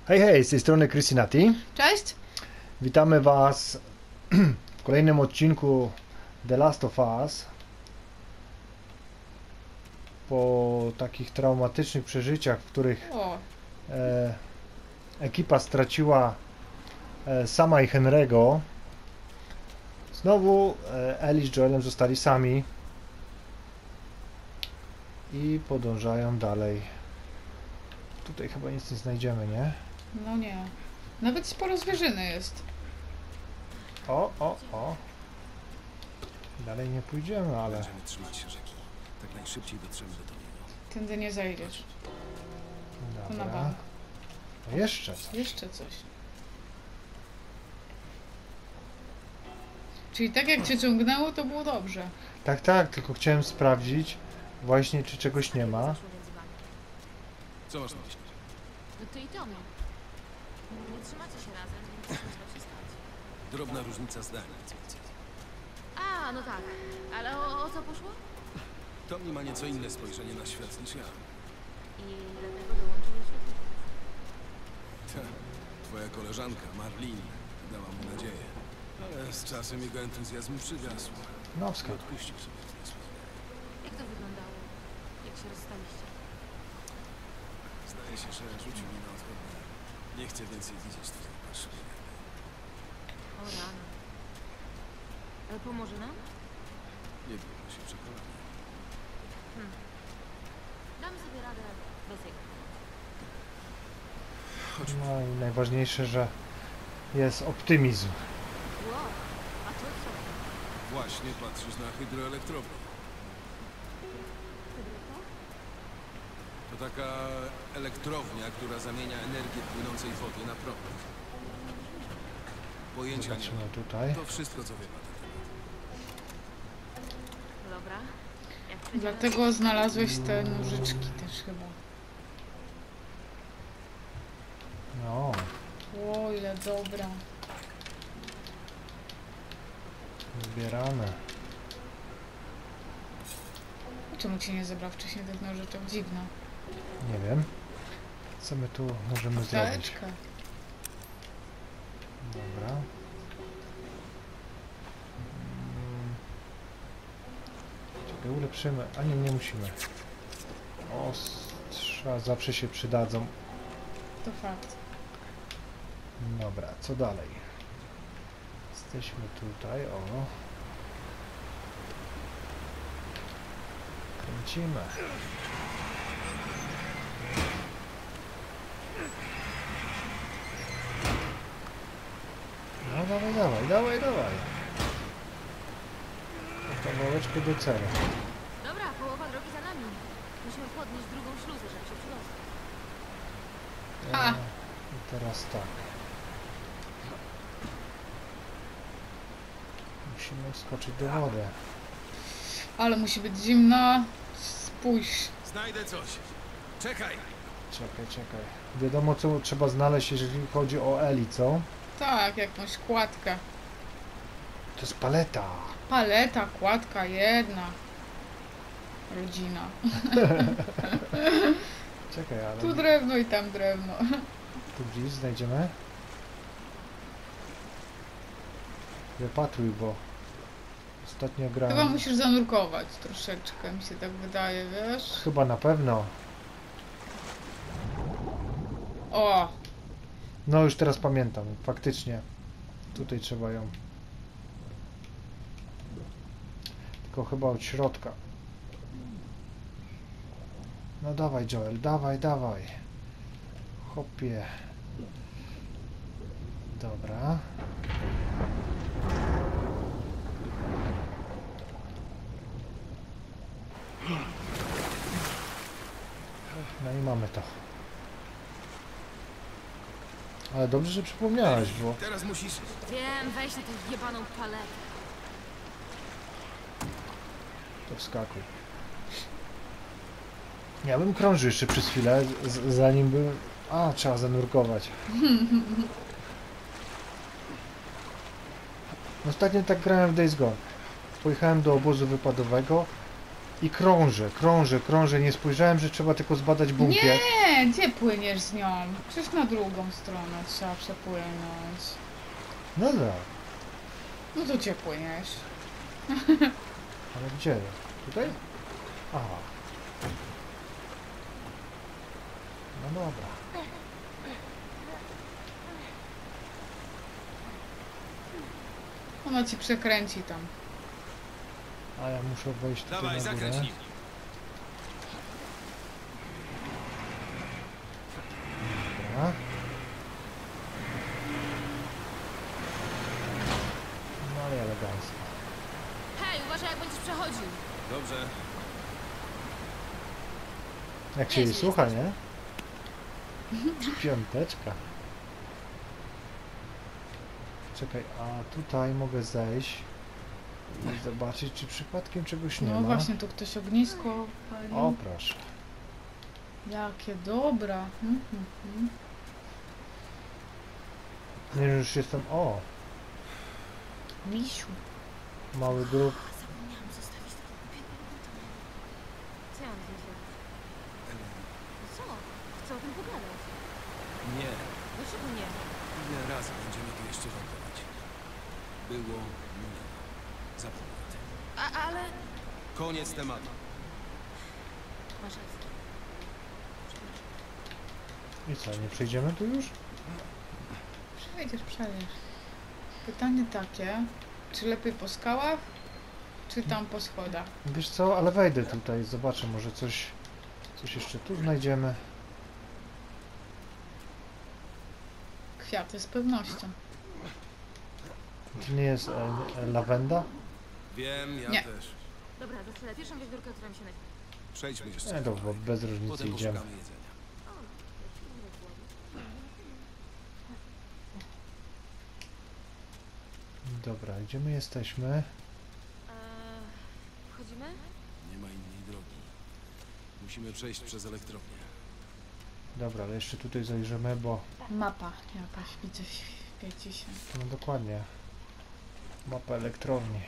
Hej, hej, z tej strony Christinati. Cześć! Witamy Was w kolejnym odcinku The Last of Us. Po takich traumatycznych przeżyciach, w których O, ekipa straciła sama i Henry'ego, znowu Ellie z Joelem zostali sami i podążają dalej. Tutaj chyba nic nie znajdziemy, nie? no nie. Nawet sporo zwierzyny jest. O. Dalej nie pójdziemy, ale... Będziemy trzymać się rzeki. Tak najszybciej dotrzemy do Tomiego. Tędy nie zajdziesz. Tu na Dobra. bank. A jeszcze coś. Jeszcze coś. Czyli tak jak cię ciągnęło, to było dobrze. Tak, tylko chciałem sprawdzić właśnie, czy czegoś nie ma. Co masz na myśli? No ty i Tommy. Nie trzymacie się razem, więc coś musiał się stać. Drobna różnica zdań. A, no tak. Ale o co poszło? Tommy ma nieco inne spojrzenie na świat niż ja. I dlatego dołączył do świetla. Twoja koleżanka, Marlene, dała mu nadzieję. Ale z czasem jego entuzjazm przygasł. No, Nie wskak. odpuścił sobie zmysłu. Jak to wyglądało? Jak się rozstaliście? Zdaje się, że rzucił mi na odchodne. Nie chcę więcej widzieć twojej parszywej rany. O rano. Ale pomoże nam? Nie było się przekonany. Damy sobie radę bez jego. No i najważniejsze, że jest optymizm. Wow, a to co? Właśnie patrzysz na hydroelektrownię. To taka elektrownia, która zamienia energię płynącej wody na prąd. Pojęcia nie Zobaczymy mam. tutaj. To wszystko, co wiem na ten temat. Dobra. Jak przejdziemy- Dlatego znalazłeś te nożyczki też chyba. No, O, ile dobra. zbierane. Czemu ci nie zebrał wcześniej tych nożyczek? Dziwne. Nie wiem. Co my tu możemy zrobić? Teczka. Dobra. Czekaj, ulepszymy. A nie musimy. Ostrza zawsze się przydadzą. To fakt. Dobra, co dalej? Jesteśmy tutaj, o. Kręcimy. No dawaj. Kawałeczkę do celu. Dobra, połowa drogi za nami. Musimy podnieść drugą śluzę, żeby się przydostać. A. I teraz tak. Musimy wskoczyć do wody. Ale musi być zimna. Spójrz. Znajdę coś. Czekaj! Czekaj. Wiadomo, co trzeba znaleźć, jeżeli chodzi o Eli, co? Tak, jakąś kładkę. To jest paleta. Paleta, kładka, jedna. Rodzina. Czekaj, ale Tu drewno i tam drewno. tu gdzieś znajdziemy. Wypatruj, bo ostatnio Chyba grałem. musisz zanurkować troszeczkę, mi się tak wydaje, wiesz? Chyba na pewno. O! No już teraz pamiętam, faktycznie. Tutaj trzeba ją. Tylko chyba od środka. No dawaj, Joel, dawaj. Hopie. Dobra. No i mamy to. Ale dobrze, że przypomniałaś, bo Teraz musisz... Wiem, weź na tę jebaną paletę. to wskakuj. Ja bym krążył jeszcze przez chwilę, zanim bym... A, trzeba zanurkować. Ostatnio tak grałem w Days Gone. Pojechałem do obozu wypadowego, I krążę. Nie spojrzałem, że trzeba tylko zbadać bunkier. Nie, gdzie płyniesz z nią? Przecież na drugą stronę trzeba przepłynąć. No tak, No to gdzie płyniesz? ale gdzie? Tutaj? Aha. No dobra. Ona ci przekręci tam. A ja muszę wejść tutaj Dawaj, na górę. zakręcij. Dobra. No ale elegancko. Hej, uważaj jak będziesz przechodził. Dobrze. Jak się jej Nieźle słucha, nie? Piąteczka. Czekaj, a tutaj mogę zejść i zobaczyć, czy przypadkiem czegoś nie No ma. właśnie, tu ktoś ognisko pali. O, proszę. Jakie dobra. Nie, że już jestem... O, Misiu. mały grób. Zapomniałam zostawić tego głupiego buta. Co ja mam z nim zrobić? Co? Chcę o tym pogadać. Nie. Dlaczego nie? Ile razy będziemy tu jeszcze wędrować? Było, minęło. Zapomnij o tym. Ale... Koniec tematu. Masz rację. I co, nie przejdziemy tu już? Przejdziesz. Pytanie takie, czy lepiej po skałach, czy tam po schodach? Wiesz co, ale wejdę tutaj, zobaczę, może coś jeszcze tu znajdziemy. Kwiaty z pewnością. To nie jest lawenda? Wiem, ja Nie. też. Dobra, zastrzelę pierwszą wiewiórkę, która mi się najpierw... Przejdźmy jeszcze. Nie, to bo bez różnicy Potem idziemy. poszukamy jedzenia. Dobra, gdzie my jesteśmy? Wchodzimy? Nie ma innej drogi. Musimy przejść przez elektrownię. Dobra, ale jeszcze tutaj zajrzymy, bo... Mapa jakaś, widzę, świeci się. No dokładnie. Mapa elektrowni.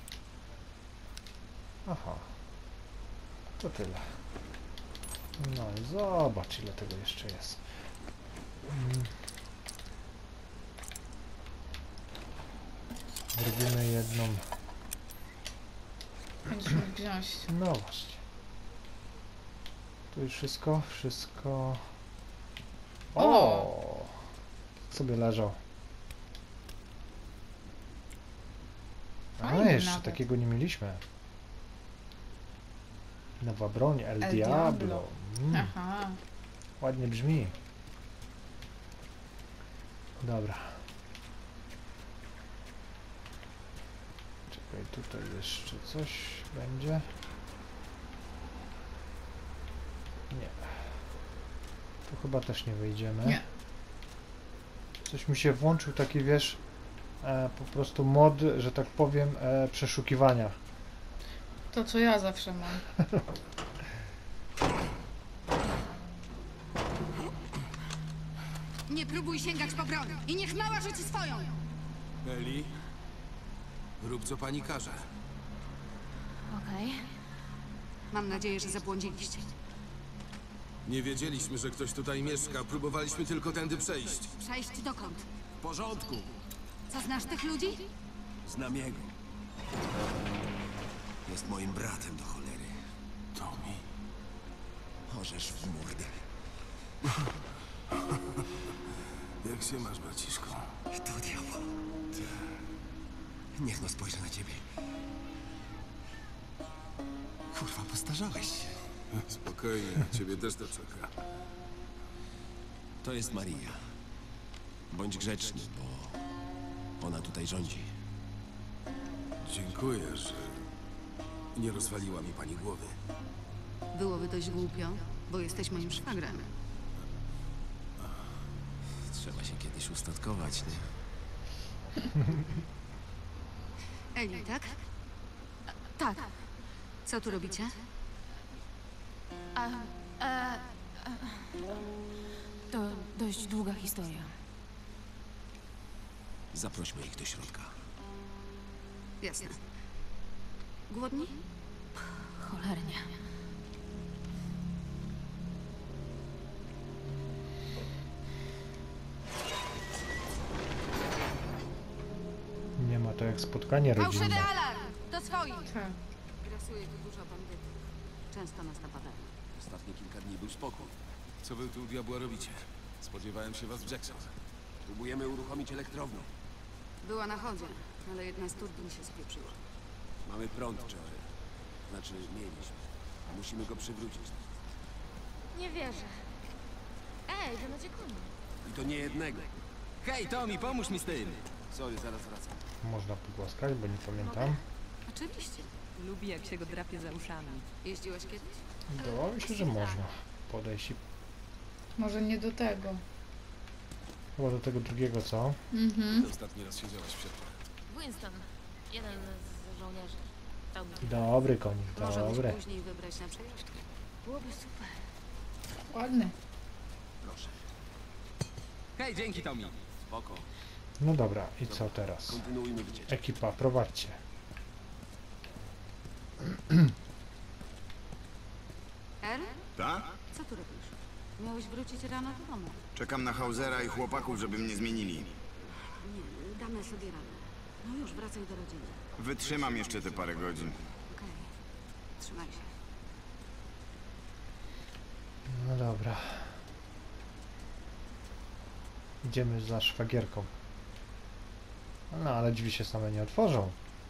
Aha. To tyle. No i zobacz, ile tego jeszcze jest. Zrobimy jedną. Będziesz mógł wziąć. No właśnie. Tu już wszystko? Wszystko... O! Sobie leżał. A, Fajny jeszcze nawet. takiego nie mieliśmy. Nowa broń, El El Diablo. Diablo. Aha. Ładnie brzmi. Dobra. Czekaj, tutaj jeszcze coś będzie. Nie. Tu chyba też nie wyjdziemy. Nie. Coś mi się włączył taki, wiesz, po prostu mod, że tak powiem, przeszukiwania. To co ja zawsze mam. Nie próbuj sięgać po broń i niech mała rzuci swoją! Eli? Rób co pani każe. Okej. Mam nadzieję, że zabłądziliście. Nie wiedzieliśmy, że ktoś tutaj mieszka. Próbowaliśmy tylko tędy przejść. Przejść dokąd? W porządku. Co, znasz tych ludzi? Znam jego. Jest moim bratem do cholery. Tommy. Orzesz w mordę. Jak się masz, braciszku? To diabeł. Niech no spojrzę na ciebie. Kurwa, postarzałeś się. Spokojnie, na ciebie też to czeka. To jest Maria. Bądź grzeczny, bo ona tutaj rządzi. Dziękuję, że nie rozwaliła mi pani głowy. Byłoby dość głupio, bo jesteś moim szwagrem. Trzeba się kiedyś ustatkować, nie? Eli, tak? Tak. Co tu robicie? To dość długa historia. Zaprośmy ich do środka. Jasne. Głodni? Cholernie. Nie ma to jak spotkanie rodzinne. Fałszywy alarm! Do swoich! Tak. Grasuje tu dużo bandytów. Często nas napadają. Ostatnie kilka dni był spokój. Co wy tu u diabła robicie? Spodziewałem się was w Jackson. Próbujemy uruchomić elektrownię. Była na chodzie, ale jedna z turbin się spieprzyła. Mamy prąd, Joel. Znaczy, mieliśmy. Musimy go przywrócić. Nie wierzę. Ej, to macie konia. I to nie jednego. Hej, Tommy, pomóż mi z tym! Sorry, zaraz wracam. Można pogłaskać, bo nie pamiętam. Oczywiście. Lubi, jak się go drapie za uszami. Jeździłeś kiedyś? Wydawało mi się, że można podejść i Może nie do tego. chyba do tego drugiego, co? Mhm. Kiedy ostatni raz siedziałaś w siedle? Winston, jeden z żołnierzy. Dał mi. Dobry konik, Możemy dobry. później wybrać na przejażdżkę. Byłoby super. Ładny. Proszę. Hej, dzięki, Tommy! Spoko. No dobra, i co teraz? Kontynuujmy wycieczkę. Ekipa, prowadźcie. Er? Tak? Co tu robisz? Miałeś wrócić rano do domu. Czekam na Hausera i chłopaków, żeby mnie zmienili. Nie, damy sobie radę. No już, wracaj do rodziny. Wytrzymam jeszcze te parę godzin. Okej. Trzymaj się. No dobra. Idziemy za szwagierką. No ale drzwi się same nie otworzą.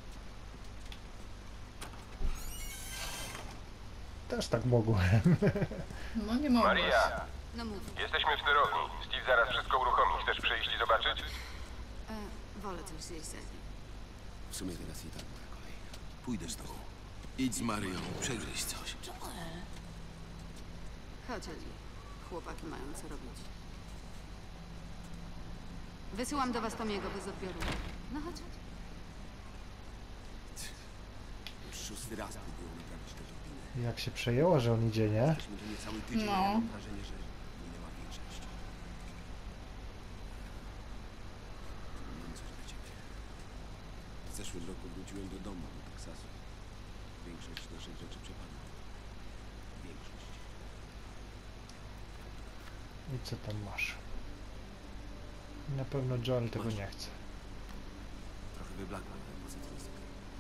Też tak mogłem. No nie mogę. Maria, No mów. jesteśmy w sterowni. Steve zaraz wszystko uruchomi. Chcesz przyjść i zobaczyć? Wolę coś zjeść ze mną. W sumie teraz i tak moja kolej. Pójdę z tobą. Idź z Marią, przegryź coś. Chodź, Eddie. Chłopaki mają co robić. Wysyłam do was Tomiego bez odbioru. No chodź. Już 6. raz próbują naprawić te turbiny. Jak się przejęło, że on idzie, nie? Jesteśmy tu niecały tydzień, No. a ja mam wrażenie, że minęła większość. Mam coś dla ciebie. W zeszłym roku wróciłem do domu, do Teksasu. Większość naszych rzeczy przepadła. Większość. I co tam masz? Na pewno Joel tego Masz. nie chce. Trochę wyblakła, ale poza tym jest okej.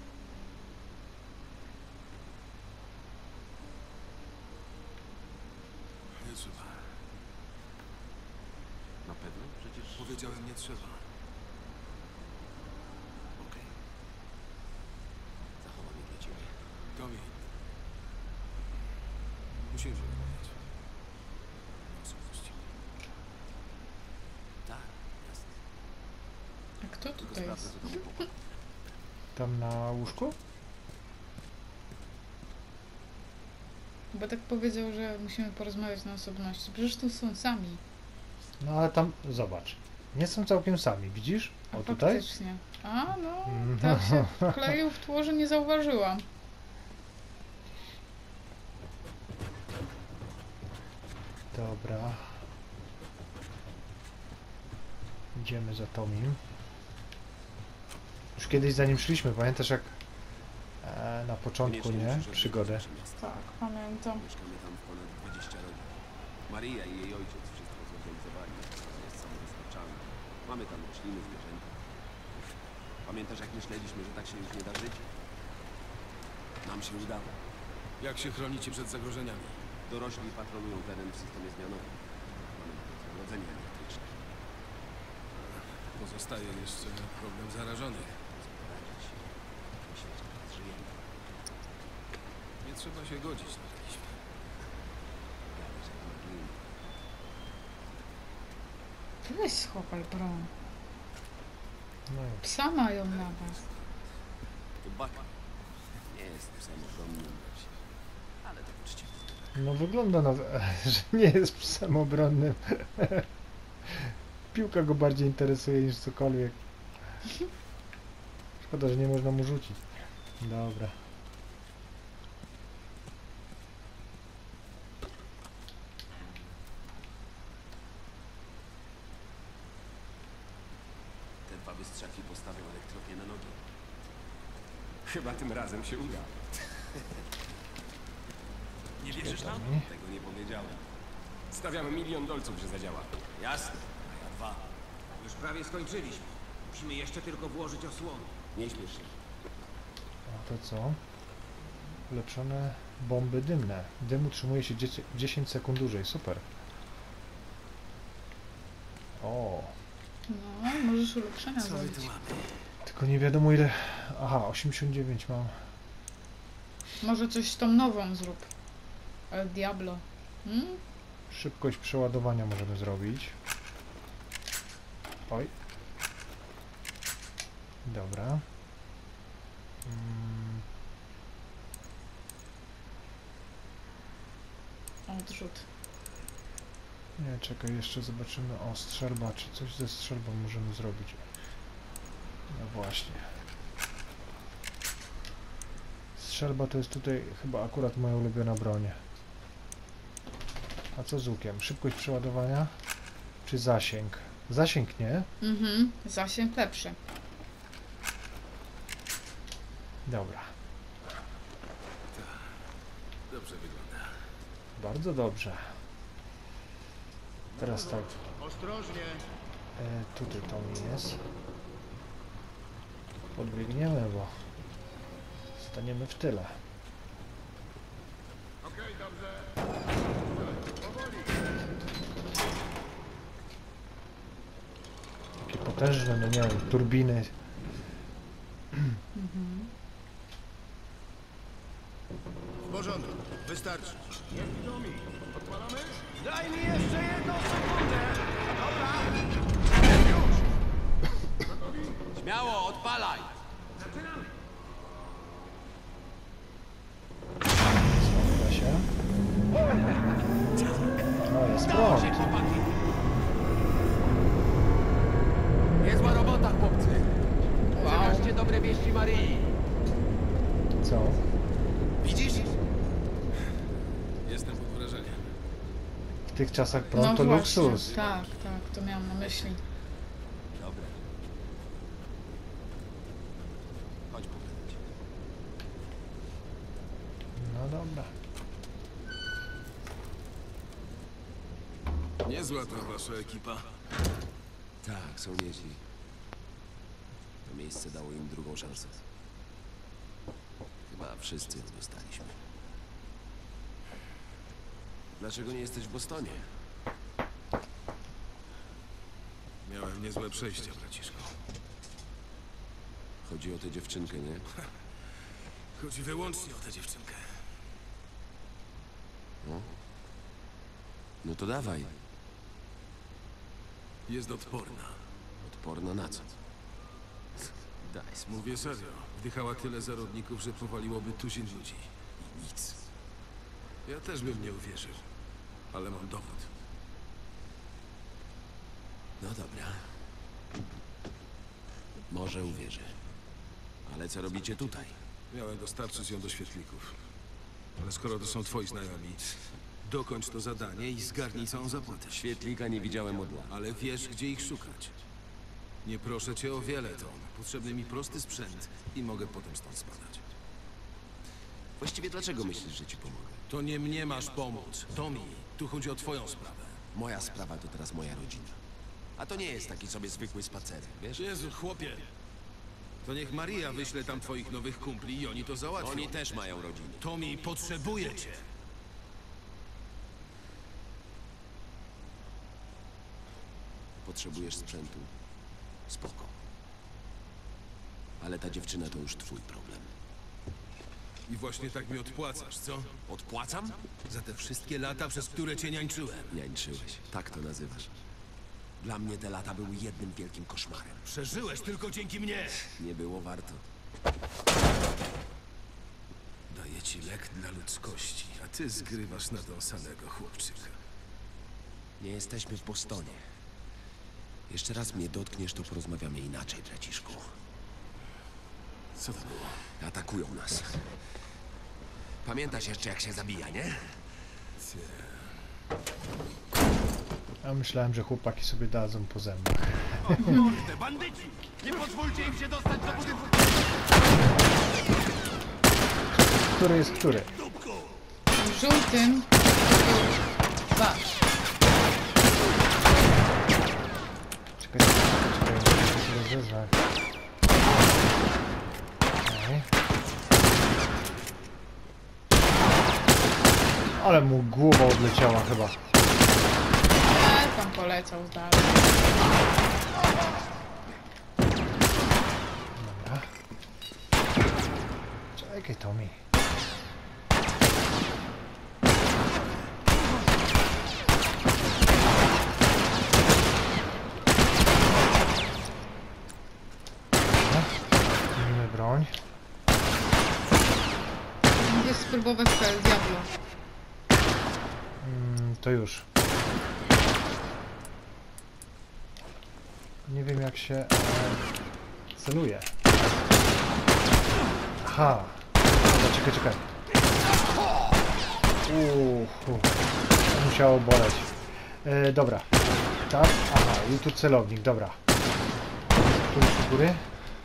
Nie trzeba. Na pewno? Przecież... Powiedziałem, nie trzeba. Okej. Zachowam je dla ciebie. Tommy. Musimy rozmawiać. Osobności. Tak, jasne. A kto Tylko tutaj sprawdzę, jest? co tam chłopak. Tam na łóżku? Bo tak powiedział, że musimy porozmawiać na osobności. Przecież tu są sami. No ale tam, zobacz. Nie są całkiem sami, widzisz? A O tutaj? faktycznie. A no, tak się wkleił w tło, że nie zauważyłam. Dobra. Idziemy za Tomim. Już kiedyś za nim szliśmy, pamiętasz jak na początku, Koniecznie nie? musisz Przygodę. odwiedzić nasze miasto. Tak, pamiętam. Mieszkamy tam ponad 20 rodzin. Maria i jej ojciec wszystko zorganizowali. Jest samowystarczalny. Mamy tam rośliny, zwierzęta. Pamiętasz, jak myśleliśmy, że tak się już nie da żyć? Nam się udało. Jak się chronicie przed zagrożeniami? Dorośli patrolują teren w systemie zmianowym. Mamy nawet ogrodzenie elektryczne. Pozostaje jeszcze problem zarażonych. Poradzić. Myślę, że teraz żyjemy. Nie trzeba się godzić na taki świat. Ja wiesz, jak margin. Weź schowaj broń. No i Psa mają nawet. To baka. Nie jest psem ochronnym, ale tak uczciwy. no wygląda na, że nie jest psem obronnym. Piłka go bardziej interesuje niż cokolwiek. Szkoda, że nie można mu rzucić. Dobra. Te dwa bystrzaki postawią elektrownię na nogi. Chyba tym razem się uda. Nie wierzysz nam? Tego nie powiedziałem. Stawiamy $1 000 000, że zadziała. Jasne, a ja 2. Już prawie skończyliśmy. Musimy jeszcze tylko włożyć osłony. Nie śmiesz się. A to co? Ulepszone bomby dymne. Dym utrzymuje się 10 sekund dłużej. Super. O, No, możesz ulepszenia Co my zrobić. tu mamy? tylko nie wiadomo ile... Aha, 89 mam. Może coś z tą nową zrób. El Diablo. Szybkość przeładowania możemy zrobić. Oj. Dobra. Odrzut. Nie, czekaj, jeszcze zobaczymy. O, strzelba, czy coś ze strzelbą możemy zrobić. No właśnie. Strzelba to jest tutaj chyba akurat moja ulubiona broń. A co z łukiem? Szybkość przeładowania? Czy zasięg? Zasięg nie? Zasięg lepszy. Dobra. Dobrze wygląda. Bardzo dobrze. Teraz tak. Ostrożnie. Tutaj to mi jest. Podbiegniemy, bo staniemy w tyle. Okej, dobrze. Takie potężne, no nie wiem, turbiny. W porządku, wystarczy. Daj mi jeszcze jedną sekundę! Śmiało, odpalaj! Da się. No jest prąd. chłopaki! Niezła robota, chłopcy! Przekażcie dobre wieści Maryi! Co? Widzisz? Jestem pod wrażeniem. W tych czasach prąd to No właśnie. luksus. Tak, to miałam na myśli. Dobra. Chodź pogadać. No dobra. Niezła to wasza ekipa. Tak, są nieźli. To miejsce dało im drugą szansę. Chyba wszyscy ją dostaliśmy. Dlaczego nie jesteś w Bostonie? Miałem niezłe przejście, braciszku. Chodzi o tę dziewczynkę, nie? Chodzi wyłącznie o tę dziewczynkę. No to dawaj. Jest odporna. Odporna na co? Daj spokój. Mówię serio. Wdychała tyle zarodników, że powaliłoby tuzin ludzi. I nic. Ja też bym nie uwierzył. Ale mam dowód. No dobra. Może uwierzę. Ale co robicie tutaj? Miałem dostarczyć ją do świetlików. Ale skoro to są twoi znajomi, dokończ to zadanie i zgarnij całą zapłatę. Świetlika nie widziałem od lat. Ale wiesz, gdzie ich szukać. Nie proszę cię o wiele, Tom. Potrzebny mi prosty sprzęt i mogę potem stąd spadać. Właściwie dlaczego myślisz, że ci pomogę? To nie mnie masz pomóc. Tommy, tu chodzi o twoją sprawę. Moja sprawa to teraz moja rodzina. A to nie jest taki sobie zwykły spacerek, wiesz? Jezu, chłopie. To niech Maria wyśle tam twoich nowych kumpli i oni to załatwią. Oni też mają rodziny. Tommy, potrzebuję cię. Potrzebujesz sprzętu? Spoko. Ale ta dziewczyna to już twój problem. I właśnie tak mi odpłacasz, co? Odpłacam? Za te wszystkie lata, przez które cię niańczyłem. Niańczyłeś. Tak to nazywasz. Dla mnie te lata były jednym wielkim koszmarem. Przeżyłeś tylko dzięki mnie. Nie było warto. Daję ci lek dla ludzkości, a ty zgrywasz na dąsanego chłopczyka. Nie jesteśmy w Bostonie. Jeszcze raz mnie dotkniesz, to porozmawiamy inaczej, braciszku. Co to było? Atakują nas. Pamiętasz jeszcze, jak się zabija, nie? Ja myślałem, że chłopaki sobie dadzą po zębach. Kurde, bandyci! Nie pozwólcie im się dostać do budynku! Który jest który? W żółtym wasz. Czekaj, muszę się rozezwać. Okej. Ale mu głowa odleciała chyba. Tam poleciał dalej. Dobra. Czekaj, Tommy. Zmienimy broń. Mogę spróbować El Diablo. To już. Nie wiem jak się celuje. Aha. Dobra, czekaj. To musiało boleć. Dobra. Tak? Aha, i tu celownik, dobra. Tu już u góry.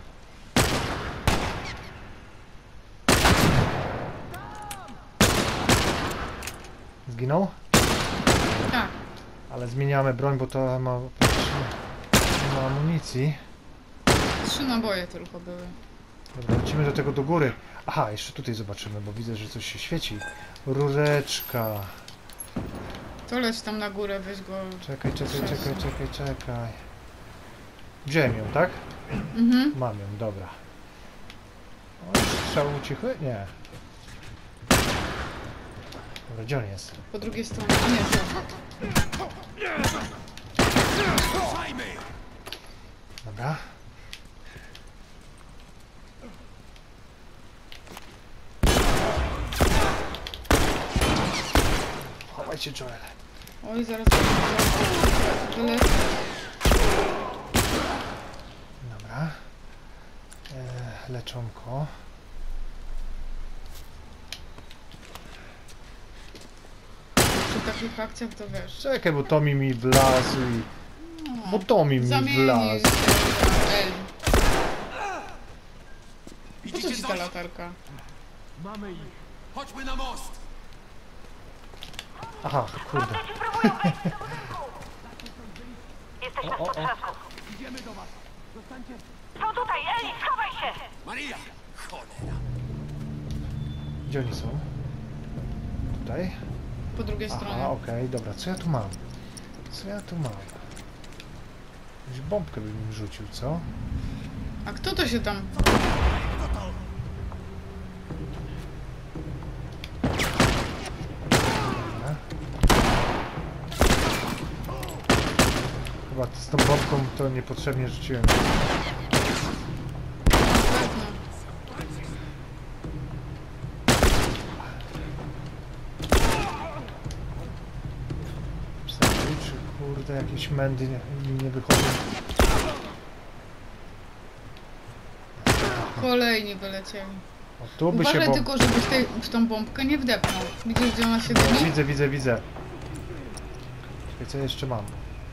Zginął? Tak. Ale zmieniamy broń, bo to ma praktycznie nie ma amunicji. 3 naboje tylko były. Dobra, lecimy do tego do góry. Aha, jeszcze tutaj zobaczymy, bo widzę, że coś się świeci. Rureczka. To leć tam na górę, weź go. Czekaj. Wziąłem ją, tak? Mhm. Mam ją, dobra. O, strzał ucichły? Nie. Dobra, gdzie on jest? Po drugiej stronie. A nie, to. Dobra. Chowaj się, Joel. Oj, zaraz wylecę. Dobra. Leczonko. Przy takich akcjach to wiesz. Czekaj, bo Tommy mi wlazł i... Bo Tommy mi Zamienił wlazł. Eli. Po co ci ta latarka? Mamy ich. Chodźmy na most. Aha, kurde. Jesteśmy w potrzasku. Idziemy do was. Zostańcie. Są tutaj, Eli, schowaj się! Maria! Cholera! Gdzie oni są? Tutaj? Po drugiej stronie. Aha, okej, dobra. Co ja tu mam? Jakąś bombkę bym im rzucił, co? A kto to się tam... Dobra. Chyba z tą bombką to niepotrzebnie rzuciłem. Czy kurde jakieś mędy nie wychodzą? Kolejni wylecieli. O, tu by Uważaj się tylko, żebyś w tą bombkę nie wdepnął. Widzisz, gdzie ona się dymi? Widzę. Czekaj, co jeszcze mam?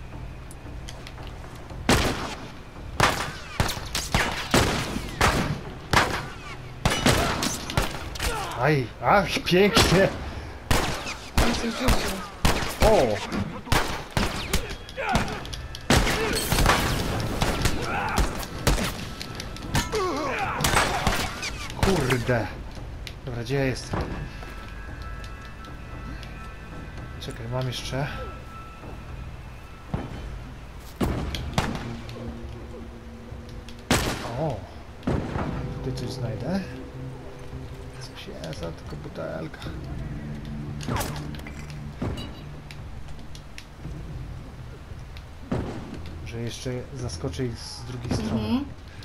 Aj, ach, pięknie! On coś rzucił. O! Kurde! Dobra, gdzie ja jestem? Czekaj, mam jeszcze. O! Tutaj coś znajdę. Coś jest, a tylko butelka. Że jeszcze zaskoczę ich z drugiej strony. Mhm.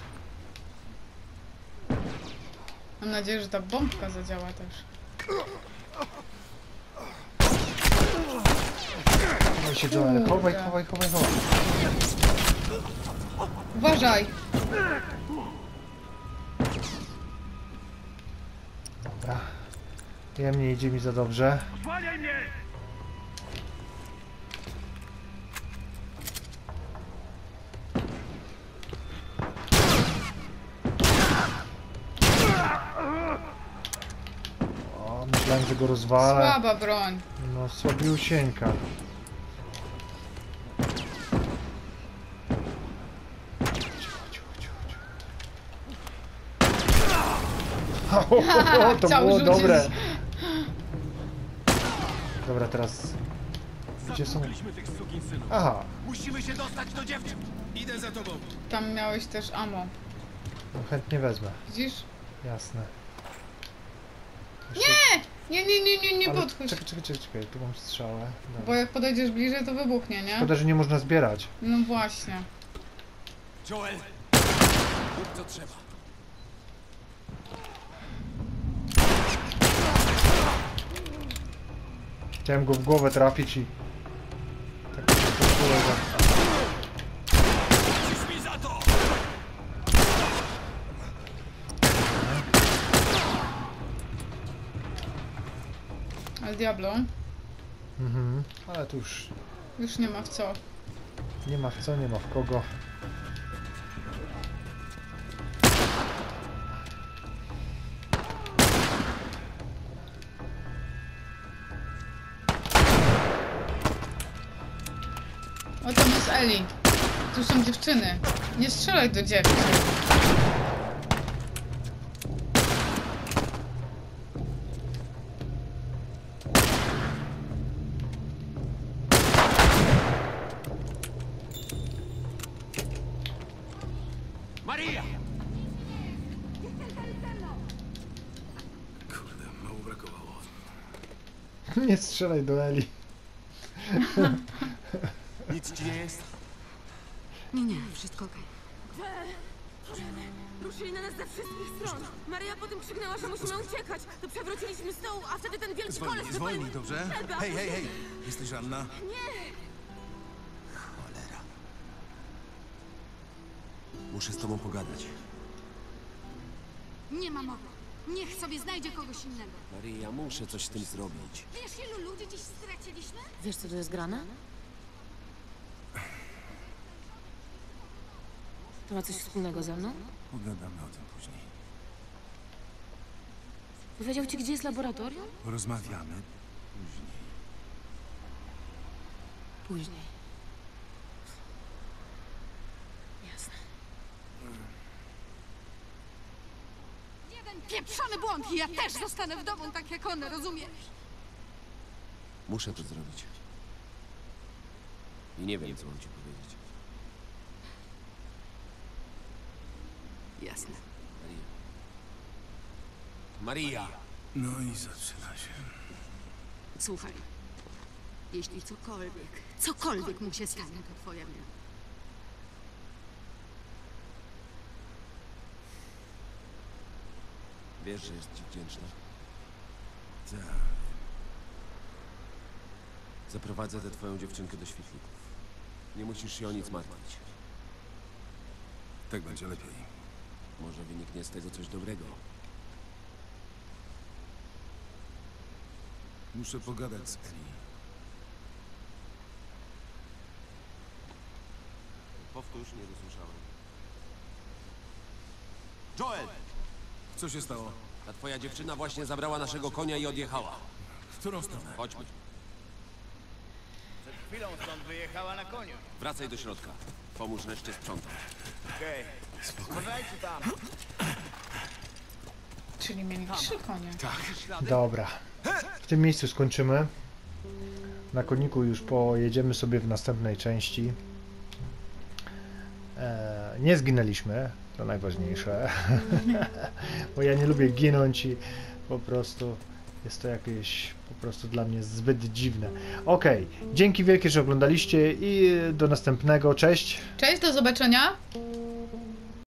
Mam nadzieję, że ta bombka zadziała też. Chowaj się, Joel, chowaj. Uważaj! Dobra. Nie idzie mi za dobrze. Osłaniaj mnie! O, myślałem, Myślałem, że go rozwalę. Słaba broń. No, słabiusieńka. O, to Chciał było rzucić. dobre. Dobra, teraz... Gdzie są? Zatkliśmy tych sukinsynów. Aha, Musimy się dostać do dziewczyn. Idę za tobą. Tam miałeś też ammo. no chętnie wezmę. Widzisz? Jasne. Nie Ale podchodź. czekaj, tu mam strzałę. Bo Dobra. jak podejdziesz bliżej, to wybuchnie, nie? Szkoda, że nie można zbierać. No właśnie. Joel, Rób co trzeba. Chciałem go w głowę trafić i... Tak mi się to kolega. przyszli za to! Ale Diablo, Mhm, ale tu już nie ma w co. nie ma w co, nie ma w kogo. O, tam jest Eli. Tu są dziewczyny. Nie strzelaj do dziewczyn. Maria! Kurde, mało brakowało. Nie strzelaj do Eli. Nic ci nie jest? Nie, wszystko okej. Ruszyli na nas ze wszystkich stron. Maria potem krzyknęła, że musimy uciekać. To przewróciliśmy stoł, a wtedy ten wielki koleś Zwolnij, dobrze? Helga, Hej! Jesteś Anna? Cholera. Muszę z tobą pogadać. Nie ma mowy. Niech sobie znajdzie kogoś innego. Maria, muszę coś z tym zrobić. Wiesz, ilu ludzi dziś straciliśmy? Wiesz, co tu jest grane? To ma coś wspólnego ze mną? Pogadamy o tym później. Powiedział ci, gdzie jest laboratorium? Porozmawiamy później. Później. Jasne. Jeden pieprzony błąd i ja też zostanę w domu tak jak one, rozumiesz? Muszę to zrobić. I nie wiem, co mam ci powiedzieć. Jasne. Maria! No i zaczyna się. Słuchaj. Jeśli cokolwiek mu się stanie, to twoja wina. Wiesz, że jest ci wdzięczna. Tak. Zaprowadzę tę twoją dziewczynkę do świetlików. Nie musisz się o nic martwić. Tak będzie lepiej. Może wyniknie z tego coś dobrego. Muszę pogadać z Eli. Powtórz, nie dosłyszałem. Joel! Co się stało? Ta twoja dziewczyna właśnie zabrała naszego konia i odjechała. W którą stronę? Chodźmy. Przed chwilą stąd wyjechała na koniu. Wracaj do środka. Pomóż reszcie sprzątać. Okej. Uważajcie tam. Czyli mieli 3 konie. Dobra. W tym miejscu skończymy. Na koniku już pojedziemy sobie w następnej części. Nie zginęliśmy, to najważniejsze. Bo ja nie lubię ginąć i po prostu jest to jakieś po prostu dla mnie zbyt dziwne. Okej, dzięki wielkie, że oglądaliście i do następnego. Cześć! Cześć, do zobaczenia.